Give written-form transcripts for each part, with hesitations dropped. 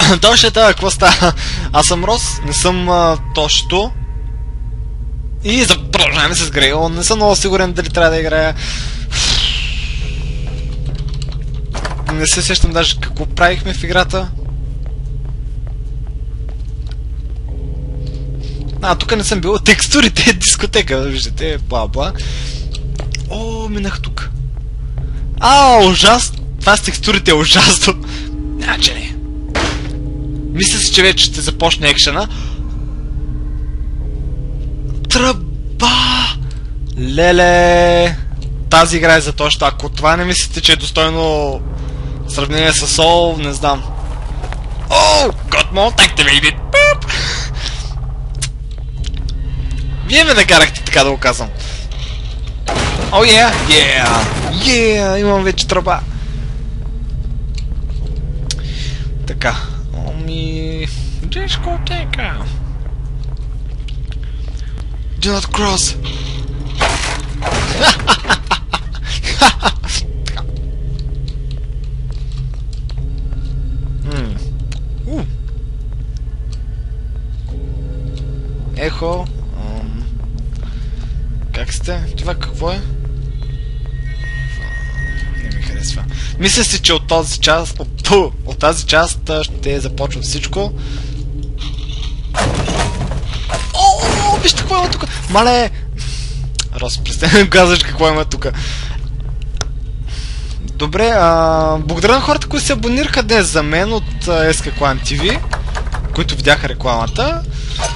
Точно е това, какво става? Аз съм Рос, не съм Тошто. И продължаваме с Грейл. Не съм много сигурен дали трябва да играя. Не се сещам даже какво правихме в играта. Тук не съм бил. Текстурите, дискотека, виждате, бла-бла. О, минах тук. Ужасно. Това с текстурите е ужасно. Че не. Мисля си, че вече ще започне екшена. Тръба! Леле! Тази игра е за точно. Ако това не мислите, че е достойно в сравнение с Сол, не знам. God mode activated! Вие ме накарахте, така да го казвам. Yeah! Имам вече тръба. Така. Дискотека. Do not cross. Ехо. Как сте? Това какво е? Не ми харесва. Мисля си, че от този част, от тази част ще започва всичко. Вижте какво има тук! Мале! Рос, представям, казваш какво има тук. Добре, благодаря на хората, които се абонираха днес за мен от SK Clan TV, които видяха рекламата.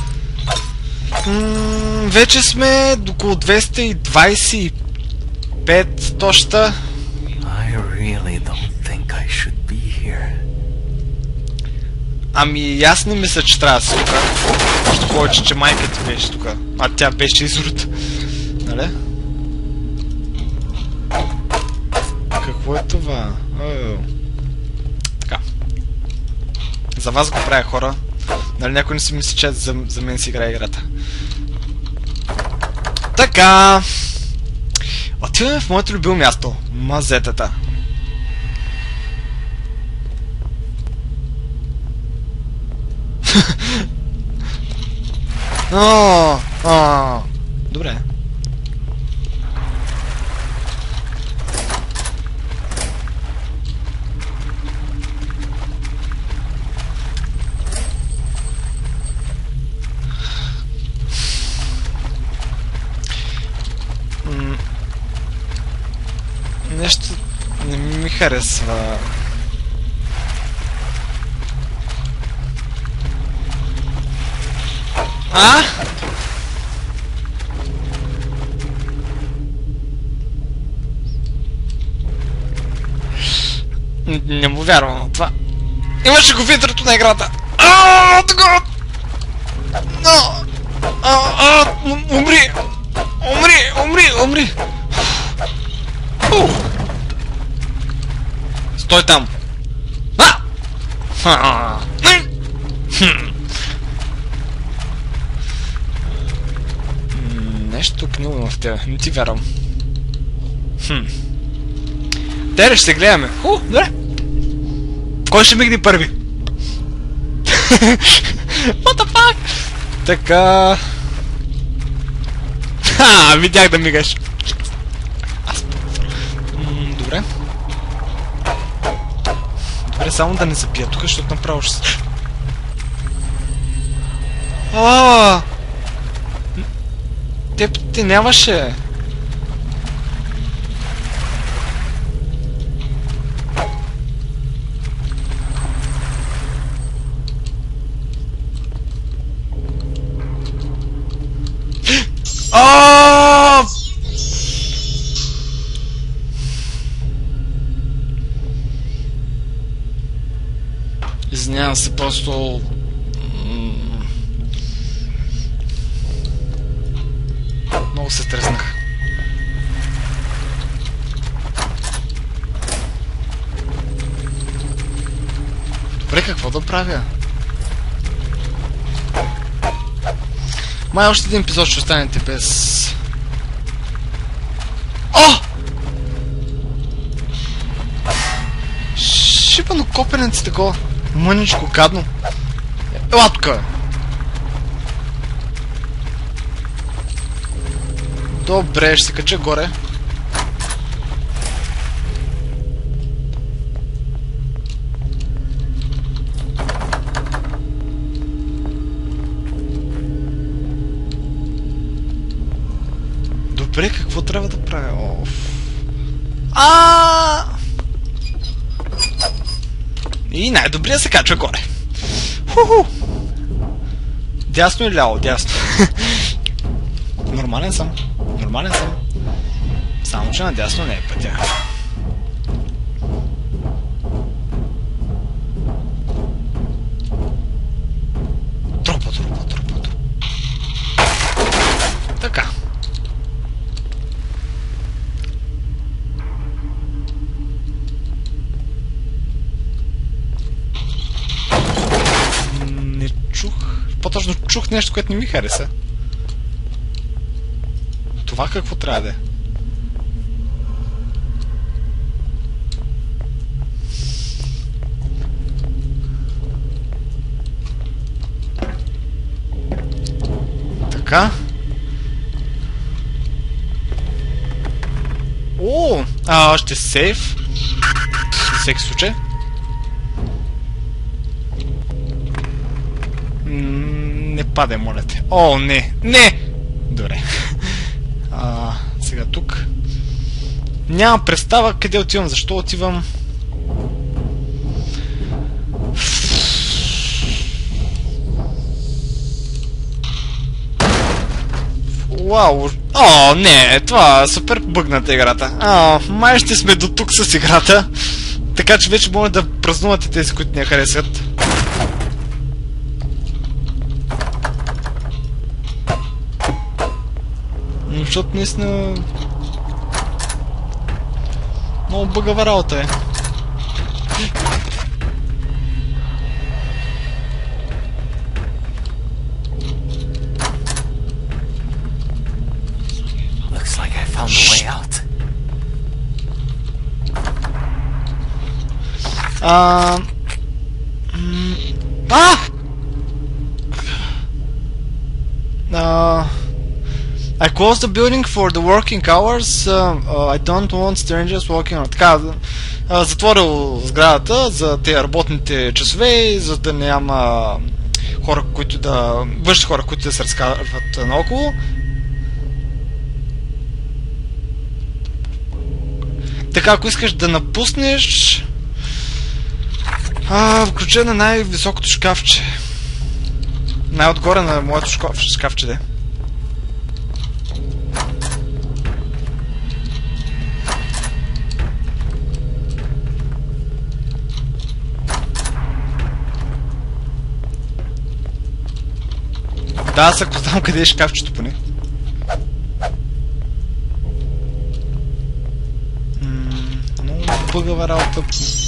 Вече сме около 225 точта. Аз не мисля, че трябва да се тук. Още повече, че майка ти беше тук. Тя беше изрут. Нали? Какво е това? Така. За вас го правя, хора. Нали някой не си мисли, че за мен си играе играта. Така. Отиваме в моето любимо място. Мазетата. Добре. Нещо не ми харесва. Не му вярвам на това. Имаше го в интрото на играта. Умри! Стой там! Нещо гнило в тебе, не ти вярвам. Тере, ще се гледаме. Добре. Кой ще мигне първи? What the fuck? Така... видях да мигаш. Добре. Добре, само да не забия тук, защото направо ще... Те нямаше. Извинявам се, просто... Много се стреснах. Добре, какво да правя? Май още един епизод ще останете без... Шипано копенец такова. Мъничко гадно. Ела тука! Добре, ще се кача горе. Добре, какво трябва да правя? И най-добрия се качва горе. Ху-ху! Дясно или ляво? Дясно. Нормален съм. Нормален съм. Само че надясно не е пътя. Тропа. Така. Не чух. По-точно чух нещо, което не ми хареса. Това какво трябва да е? Така. Още сейф. На всеки случай. Не падай, моля те. Не! Не! Добре. Сега тук. Нямам представа къде отивам, защо отивам. Вау! Не! Това е супер бъгната играта. Май ще сме до тук с играта. Така че вече може да празнувате тези, които не харесват. Защото наистина... много бъгава работа е. Looks like I found the way out. I closed the building for the working hours. I don't want strangers walking around. Така, затворил сградата за тези работните часове, за да няма хора, които да... външни хора, които да се разкарват наоколо. Така, ако искаш да напуснеш... включай на най-високото шкафче. Най-отгоре на моето шкафче, де. Да, аз ако знам къде е шкафчето поне. Много бъгава работа.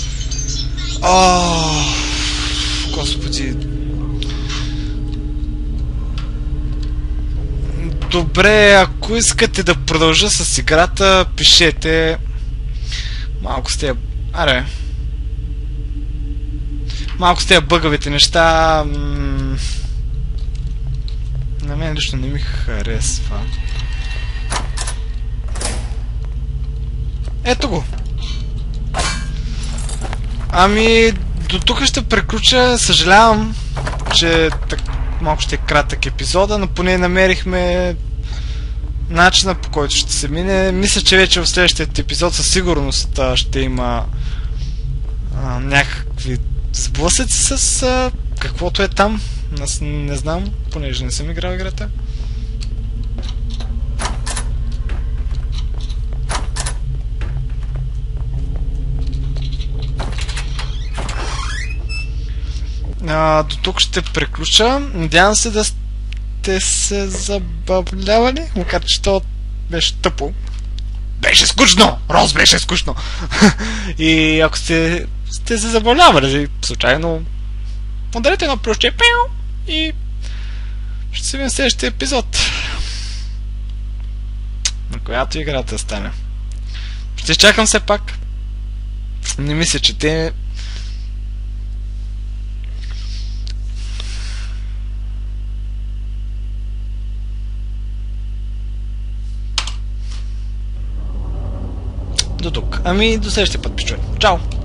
Господи. Добре, ако искате да продължа с играта, пишете. Малко сте... малко сте бъгавите неща. На мен лично не ми харесва. Ето го. До тук ще приключа. Съжалявам, че малко ще е кратък епизода, но поне намерихме начина, по който ще се мине. Мисля, че вече в следващия епизод със сигурност ще има някакви сблъсъци с каквото е там. Аз не знам, понеже не съм играл играта. До тук ще приключа. Надявам се да сте се забавлявали, макар че то беше тъпо. Беше скучно! Роз, беше скучно! И ако сте се забавлявали случайно, ударете едно плюсче и ще се видим в следващия епизод. На която играта стане. Ще чакам все пак. Не мисля, че те до тук. Ами, до следващия път, пичове. Чао!